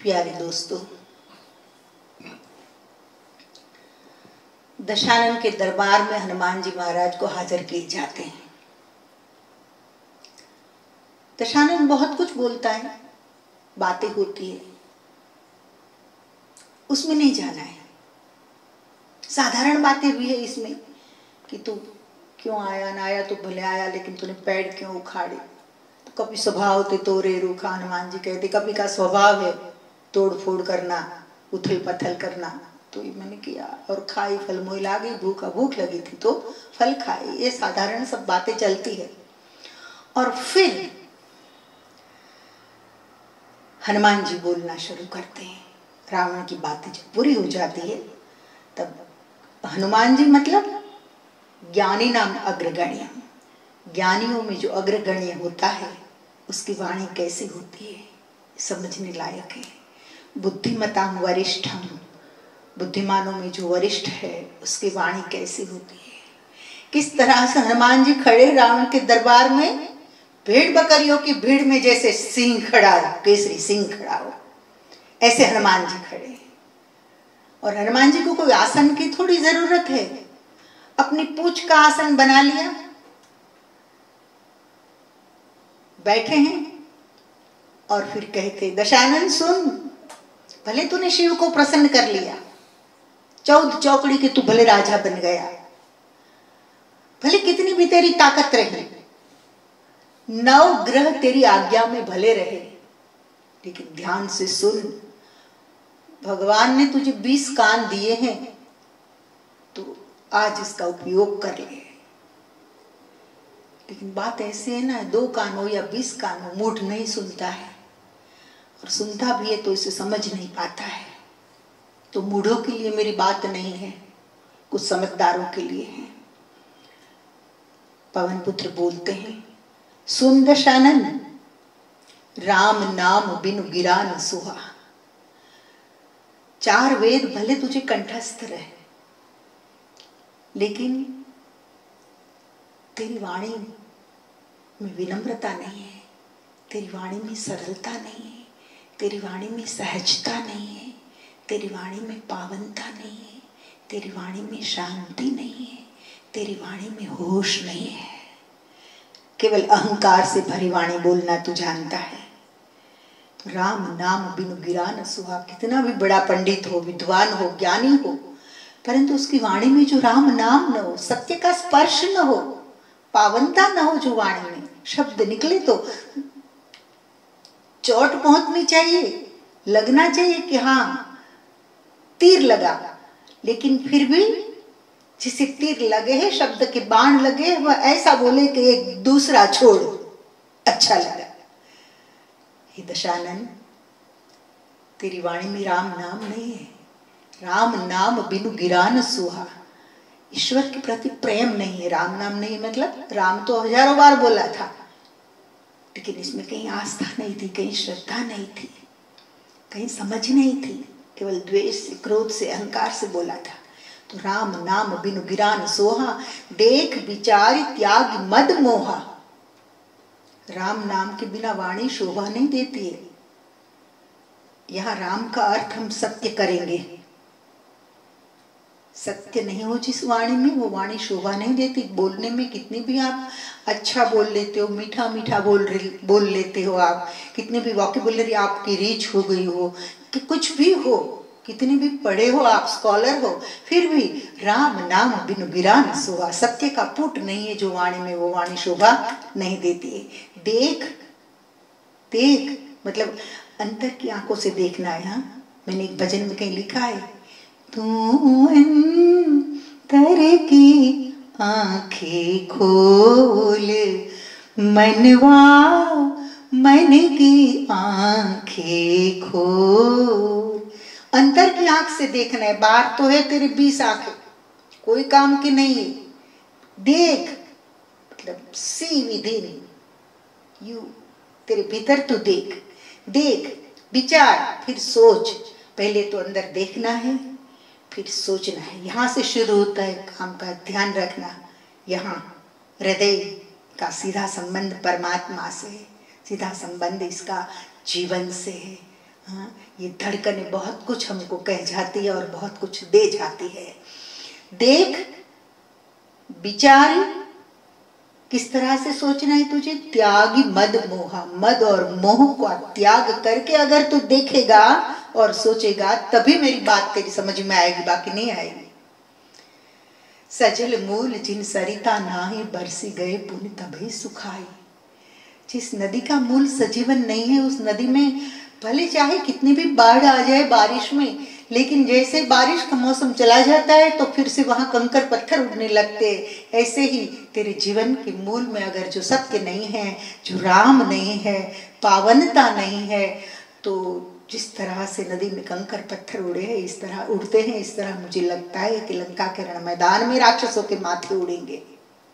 प्यारे दोस्तों, दशानन के दरबार में हनुमान जी महाराज को हाजिर किए जाते हैं। दशानन बहुत कुछ बोलता है, बातें होती है, उसमें नहीं जाना है। साधारण बातें भी है इसमें कि तू क्यों आया, ना आया तो भले आया, लेकिन तूने पेड़ क्यों उखाड़े। तो कभी स्वभाव ते तोरे रूखा, हनुमान जी कहते कभी का स्वभाव है तोड़ फोड़ करना, उथल पथल करना। तो ये मैंने किया और खाई, फल मोह लागी, भूख लगी थी तो फल खाई। ये साधारण सब बातें चलती है। और फिर हनुमान जी बोलना शुरू करते हैं। रावण की बातें जब पूरी हो जाती है तब हनुमान जी मतलब ज्ञानी नाम अग्रगण्य, ज्ञानियों में जो अग्रगण्य होता है उसकी वाणी कैसी होती है समझने लायक है। बुद्धिमताम वरिष्ठम, बुद्धिमानों में जो वरिष्ठ है उसकी वाणी कैसी होती है। किस तरह से हनुमान जी खड़े रावण के दरबार में, भेड़ बकरियों की भीड़ में जैसे सिंह खड़ा हो, केसरी सिंह खड़ा हो, ऐसे हनुमान जी खड़े। और हनुमान जी को कोई आसन की थोड़ी जरूरत है, अपनी पूंछ का आसन बना लिया, बैठे हैं और फिर कहते दशानन सुन, भले तूने शिव को प्रसन्न कर लिया, 14 चौकड़ी के तू भले राजा बन गया, भले कितनी भी तेरी ताकत रही, 9 ग्रह तेरी आज्ञा में भले रहे, लेकिन ध्यान से सुन, भगवान ने तुझे 20 कान दिए हैं तो आज इसका उपयोग कर ले। लेकिन बात ऐसे है ना, 2 कान हो या 20 कान हो, मूढ़ नहीं सुनता है, और सुनता भी है तो इसे समझ नहीं पाता है। तो मूढ़ों के लिए मेरी बात नहीं है, कुछ समझदारों के लिए है। पवन पुत्र बोलते हैं, सुन दशानन, राम नाम बिनु गिरा न सुहा। 4 वेद भले तुझे कंठस्थ रहे, लेकिन तेरी वाणी में विनम्रता नहीं है, तेरी वाणी में सरलता नहीं है, तेरी वाणी में सहजता नहीं है, तेरी वाणी में पावनता नहीं है, तेरी वाणी में शांति नहीं है, तेरी वाणी में होश नहीं है। केवल अहंकार से भरी वाणी बोलना तू जानता है। राम नाम बिनु गिरा न सुहा। कितना भी बड़ा पंडित हो, विद्वान हो, ज्ञानी हो, परंतु उसकी वाणी में जो राम नाम न हो, सत्य का स्पर्श न हो, पावनता न हो, जो वाणी में शब्द निकले तो चोट पहुंचनी चाहिए, लगना चाहिए कि हाँ तीर लगा, लेकिन फिर भी जिसे तीर लगे है, शब्द के बाण लगे, वह ऐसा बोले कि एक दूसरा छोड़ अच्छा लगा। हे दशानन, तेरी वाणी में राम नाम नहीं है। राम नाम बिनु गिरा न सुहा। ईश्वर के प्रति प्रेम नहीं है, राम नाम नहीं है। मतलब राम तो हजारों बार बोला था, लेकिन इसमें कहीं आस्था नहीं थी, कहीं श्रद्धा नहीं थी, कहीं समझ नहीं थी, केवल द्वेष से, क्रोध से, अहंकार से बोला था। तो राम नाम बिनु गिरा न सोहा, देख विचार त्याग मद मोहा। राम नाम के बिना वाणी शोभा नहीं देती है। यहाँ राम का अर्थ हम सत्य करेंगे। सत्य नहीं हो जिस वाणी में, वो वाणी शोभा नहीं देती। बोलने में कितनी भी आप अच्छा बोल लेते हो, मीठा मीठा बोल लेते हो, आप कितनी भी वोकैबुलरी आपकी रीच हो गई हो, कि कुछ भी हो, कितने भी पढ़े हो आप, स्कॉलर हो, फिर भी राम नाम बिनु गिरा न सोहा। सत्य का पुट नहीं है जो वाणी में, वो वाणी शोभा नहीं देती है। देख, देख मतलब अंतर की आंखों से देखना है। हाँ, मैंने एक भजन में कहीं लिखा है, तू अंतर की आंखें खोल, मनवा मन की आंखें खोल। अंतर की आंख से देखना है। बाहर तो है तेरे 20 आंखें, कोई काम की नहीं है। देख मतलब सी विदिन यू, तेरे भीतर तू देख, देख विचार, फिर सोच। पहले तो अंदर देखना है, फिर सोचना है। यहाँ से शुरू होता है काम का। ध्यान रखना, यहाँ हृदय का सीधा संबंध परमात्मा से है, सीधा संबंध इसका जीवन से है। हाँ, ये धड़कनें बहुत कुछ हमको कह जाती है और बहुत कुछ दे जाती है। देख, विचार, किस तरह से सोचना है तुझे। त्यागी मद मोहा, मद और मोह का त्याग करके अगर तू देखेगा और सोचेगा तभी मेरी बात तेरी समझ में आएगी, बाकी नहीं आएगी। सजल मूल जिन सरिता नाही, बरसी गए पुण्य तभी सुखाई। जिस नदी का मूल सजीवन नहीं है, उस नदी में भले चाहे कितनी भी बाढ़ आ जाए बारिश में, लेकिन जैसे बारिश का मौसम चला जाता है तो फिर से वहां कंकर पत्थर उड़ने लगते। ऐसे ही तेरे जीवन के मूल में अगर जो सत्य नहीं है, जो राम नहीं है, पावनता नहीं है, तो जिस तरह से नदी में कंकर पत्थर उड़े हैं, इस तरह उड़ते हैं, इस तरह मुझे लगता है कि लंका के रण मैदान में राक्षसों के माथे उड़ेंगे।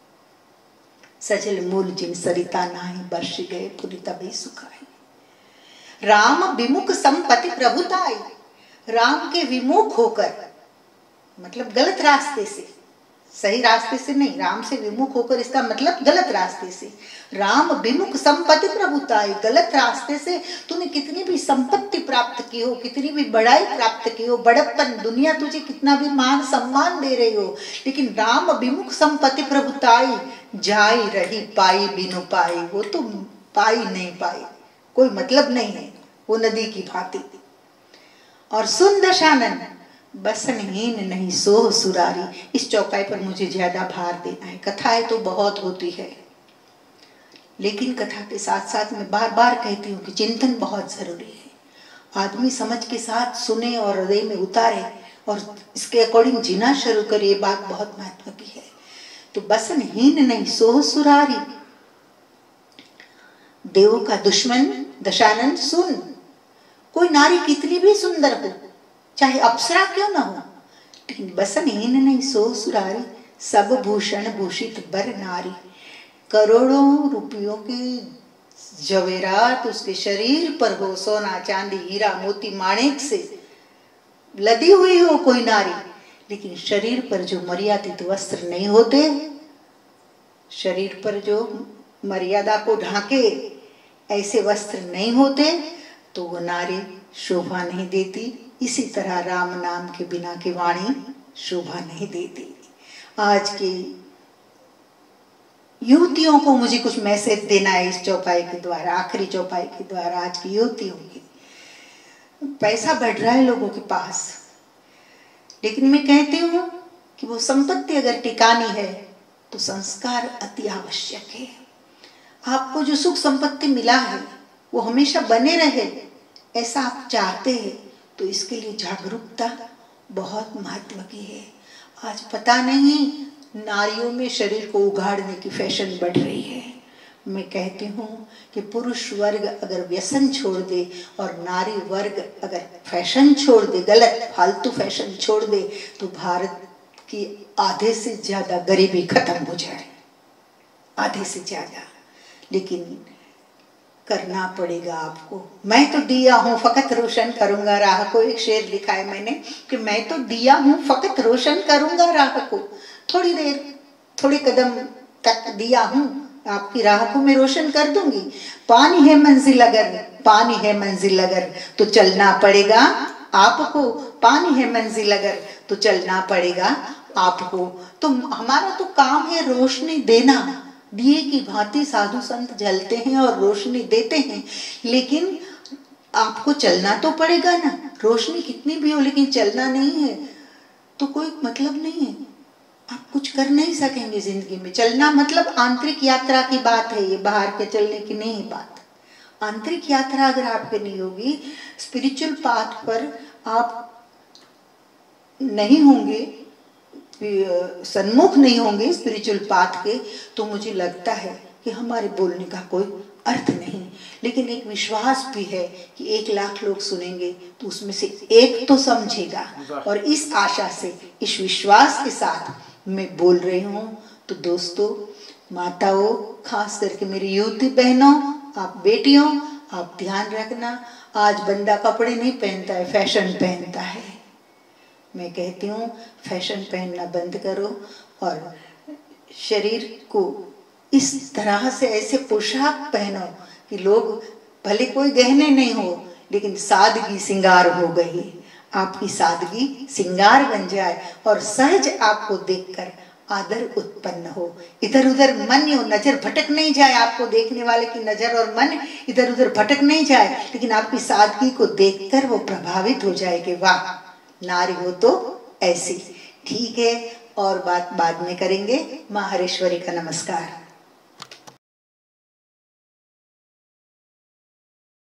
सजल मूल जिन सरिता नाही, बरसी गए पुनि तभी सुखाई। राम विमुख संपत्ति प्रभुताई। राम के विमुख होकर, मतलब गलत रास्ते से, सही रास्ते से नहीं, राम से विमुख होकर इसका मतलब गलत रास्ते से। राम विमुख संपत्ति प्रभुताई, गलत रास्ते से तूने कितनी भी संपत्ति प्राप्त की हो, कितनी भी बड़ाई प्राप्त की हो, बड़प्पन, दुनिया तुझे कितना भी मान सम्मान दे रही हो, लेकिन राम विमुख संपत्ति प्रभुताई, जाई रही पाई बिनु पाई। वो तो पाई नहीं पाई, कोई मतलब नहीं है, वो नदी की भांति। और सुन दशानन, बसनहीन नहीं सोह सुरारी। इस चौपाई पर मुझे ज्यादा भार देना है। कथाएं तो बहुत होती है, लेकिन कथा के साथ साथ मैं बार बार कहती हूँ कि चिंतन बहुत जरूरी है। आदमी समझ के साथ सुने और हृदय में उतारे और इसके अकॉर्डिंग जीना शुरू करे, ये बात बहुत महत्व की है। तो बसनहीन नहीं सोह सुरारी। देवों का दुश्मन दशानन सुन, कोई नारी कितनी भी सुंदर हो, चाहे अप्सरा क्यों ना हो, लेकिन बसनहीन नहीं सोह सुरारी। सब भूषण भूषित बर नारी। करोड़ों रुपयों की जवेरात उसके शरीर पर हो, सोना चांदी हीरा मोती माणिक से लदी हुई हो कोई नारी, लेकिन शरीर पर जो मर्यादित वस्त्र नहीं होते, शरीर पर जो मर्यादा को ढांके ऐसे वस्त्र नहीं होते, तो वो नारी शोभा नहीं देती। इसी तरह राम नाम के बिना की वाणी शोभा नहीं देती। आज की युवतियों को मुझे कुछ मैसेज देना है इस चौपाई के द्वारा, आखिरी चौपाई के द्वारा। आज की युवतियों की, पैसा बढ़ रहा है लोगों के पास, लेकिन मैं कहती हूँ कि वो संपत्ति अगर टिकानी है तो संस्कार अति आवश्यक है। आपको जो सुख संपत्ति मिला है वो हमेशा बने रहे, ऐसा आप चाहते हैं, तो इसके लिए जागरूकता बहुत महत्व की है। आज पता नहीं नारियों में शरीर को उगाड़ने की फैशन बढ़ रही है। मैं कहती हूँ कि पुरुष वर्ग अगर व्यसन छोड़ दे और नारी वर्ग अगर फैशन छोड़ दे, गलत फालतू फैशन छोड़ दे, तो भारत की आधे से ज्यादा गरीबी खत्म हो जाए, आधे से ज्यादा। लेकिन करना पड़ेगा आपको। मैं तो दिया हूँ फकत रोशन करूंगा राह को। एक शेर लिखा है मैंने कि मैं तो दिया हूँ फकत रोशन करूंगा राह को। थोड़ी देर, थोड़ी कदम तक दिया हूँ, आपकी राह को मैं रोशन कर दूंगी। पानी है मंजिल अगर, पानी है मंजिल अगर, तो चलना पड़ेगा आपको। पानी है मंजिल अगर, तो चलना पड़ेगा आपको। तो हमारा तो काम है रोशनी देना। दिए की भांति साधु संत जलते हैं और रोशनी देते हैं, लेकिन आपको चलना तो पड़ेगा ना। रोशनी कितनी भी हो लेकिन चलना नहीं है तो कोई मतलब नहीं है, आप कुछ कर नहीं सकेंगे जिंदगी में। चलना मतलब आंतरिक यात्रा की बात है, ये बाहर के चलने की नहीं है बात। आंतरिक यात्रा अगर आपके नहीं होगी, स्पिरिचुअल पाथ पर आप नहीं होंगे, सन्मुख नहीं होंगे स्पिरिचुअल पाथ के, तो मुझे लगता है कि हमारे बोलने का कोई अर्थ नहीं। लेकिन एक विश्वास भी है कि 1 लाख लोग सुनेंगे तो उसमें से एक तो समझेगा, और इस आशा से, इस विश्वास के साथ मैं बोल रही हूँ। तो दोस्तों, माताओं, खास करके मेरी युवती बहनों, आप बेटियों, आप ध्यान रखना। आज बंदा कपड़े नहीं पहनता है, फैशन पहनता है। मैं कहती हूँ फैशन पहनना बंद करो और शरीर को इस तरह से ऐसे पोशाक पहनो कि लोग, भले कोई गहने नहीं हो लेकिन सादगी सिंगार हो गई। आपकी सादगी सिंगार बन जाए और सहज आपको देखकर आदर उत्पन्न हो। इधर उधर मन और नजर भटक नहीं जाए, आपको देखने वाले की नजर और मन इधर उधर भटक नहीं जाए, लेकिन आपकी सादगी को देखकर वो प्रभावित हो जाए कि वाह, नारी हो तो ऐसी। ठीक है, और बात बाद में करेंगे। माँ हरेश्वरी का नमस्कार।